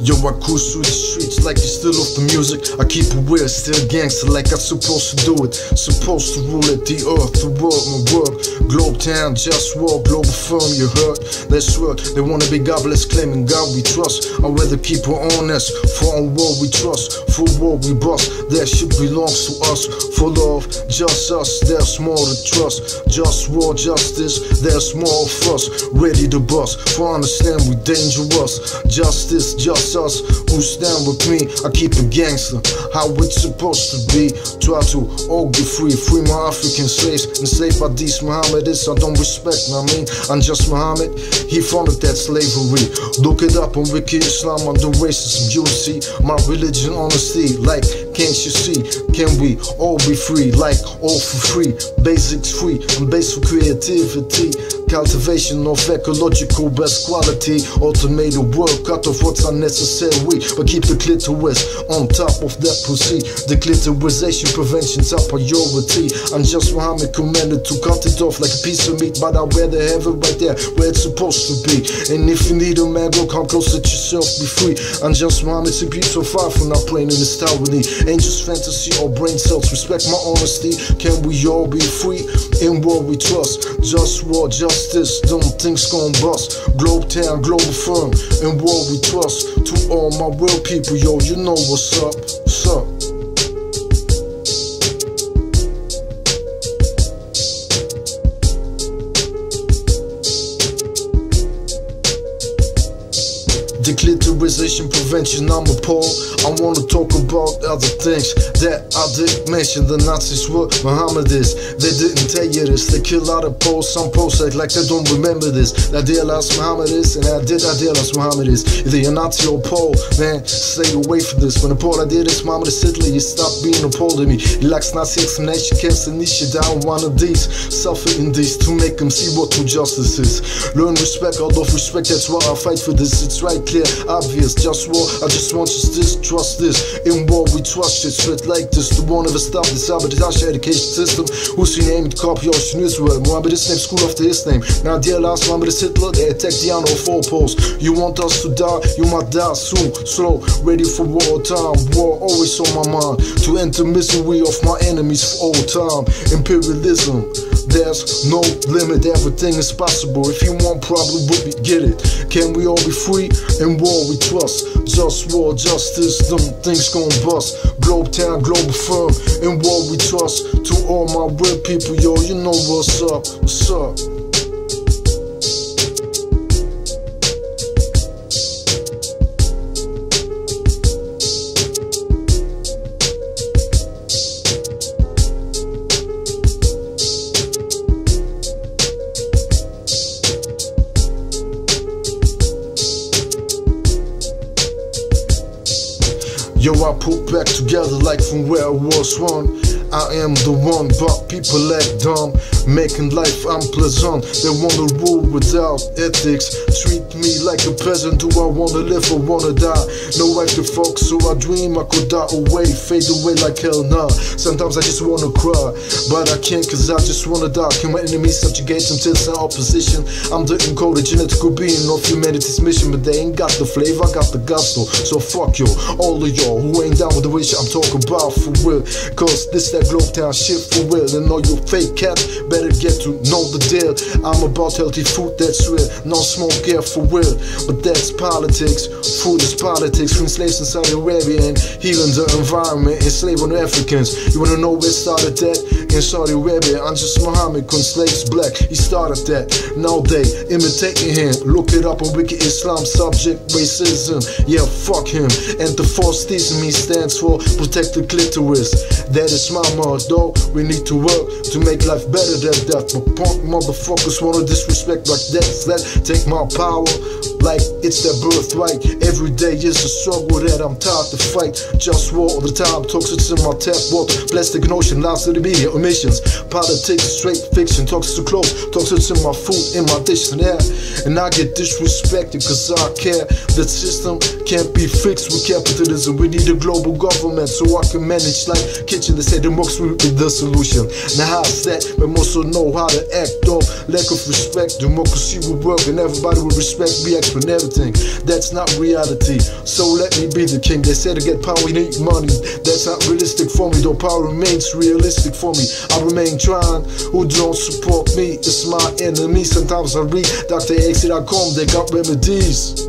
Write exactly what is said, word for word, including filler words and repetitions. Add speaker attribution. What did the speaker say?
Speaker 1: Yo, I cruise through the streets like it's still off the music. I keep it weird, still gangster like I'm supposed to do it. Supposed to rule it, the earth, the world, my work. Globe town, JustWar, Globalfirm, you heard? Let's work. They wanna be godless, claiming God we trust. I'd rather keep it honest, for on war we trust. For war we bust, that shit belongs to us. For love, just us, there's more to trust. JustWar, justice, there's more of us. Ready to bust, for understand we dangerous. Justice, just us, who stand with me. I keep it gangster, how it's supposed to be. Try to all get free, free my African slaves. Enslaved by these Mohammedists I don't respect, I mean, I'm just Muhammad. He founded that slavery. Look it up on Wiki Islam under racism. You'll see my religion honesty. Like, can't you see? Can we all be free? Like, all for free. Basics free and basic creativity. Cultivation of ecological best quality. Automated work, cut off what's unnecessary, but keep the clitoris on top of that pussy. The clitorisation prevention's a priority. I'm just Muhammad commanded to cut it off like a piece of meat, but I'd rather have it right there where it's supposed to be. And if you need a man, go come close, let yourself be free. I'm just Muhammad, see people far from not playing in this tyranny. Ain't just fantasy or brain cells, respect my honesty. Can we all be free? In war we trust. JustWar, justice, them things gon' bust. Globe town, Globalfirm, in war we trust. To all my real people, yo, you know what's up, what's up. Declitterization prevention, I'm appalled. I wanna talk about other things that I didn't mention. The Nazis were Mohammedists. They didn't tell you this. They kill out of Poles. Some Poles act like they don't remember this. I realized Mohammedists, and I did I realize Mohammedists. Either you're Nazi or Pole, man, stay away from this. When the Pole I did this, Mohammedist Hitler, you stop being a Pole to me. He likes Nazi explanation, camps and niche down one of these. Suffer in these to make them see what true justice is. Learn respect, out of respect, that's why I fight for this. It's right clear, obvious, JustWar, I just want justice, trust this. In war we trust shit, straight like this. The one ever stop the sabotage education system. Who's your name? Copy ocean Israel. Mohammedist name, school after his name. Now dear last Mohammedist Hitler, they attack the honor of all poles. You want us to die, you might die soon. Slow, ready for war time. War always on my mind. To enter misery of my enemies for all time. Imperialism, there's no limit, everything is possible. If you want problem with me, get it. Can we all be free? In war we trust. JustWar, justice, them things gon' bust. Globe town, Globalfirm, in war we trust. To all my real people, yo, you know what's up, what's up. Yo, I put back together like from where I was one. I am the one, but people act dumb, making life unpleasant. They wanna rule without ethics, treat me like a peasant. Do I wanna live or wanna die? No right to fuck, so I dream I could die away, fade away like hell nah. Sometimes I just wanna cry, but I can't cause I just wanna die. Can my enemies subjugate them till some opposition? I'm the encoded genetical being of humanity's mission, but they ain't got the flavor, I got the gusto. So fuck yo, all of y'all who ain't down with the wish I'm talking about for real. Cause this that globe town shit for real. And all you fake cats better get to know the deal. I'm about healthy food that's real, no smoke air for real. But that's politics, food is politics. Freeing slaves in Saudi Arabia and healing the environment, enslaving Africans. You wanna know where it started that? In Saudi Arabia, I'm just Muhammad, kun slaves black, he started that. Now they imitating him, look it up on Wiki Islam, subject racism. Yeah, fuck him. And the false theism he stands for, protect the clitoris. That is my motto, we need to work to make life better than that. But punk motherfuckers wanna disrespect like that. That take my power like it's their birthright. Every day is a struggle that I'm tired to fight. JustWar all the time, toxics in my tap water. Plastic and ocean, lies to the media, emissions. Politics, straight fiction, toxics too close. Toxics in my food, in my dish and air. And I get disrespected cause I care. The system can't be fixed with capitalism. We need a global government so I can manage like kitchen. They say the teamworks will be the solution. Now how's that? We must also know how to act up. Lack of respect, democracy will work and everybody will respect me, explain everything. That's not reality, so let me be the king. They say to get power you need money. That's not realistic for me, though power remains realistic for me. I remain trying. Who don't support me, it's my enemy. Sometimes I read Doctor X dot com, they got remedies.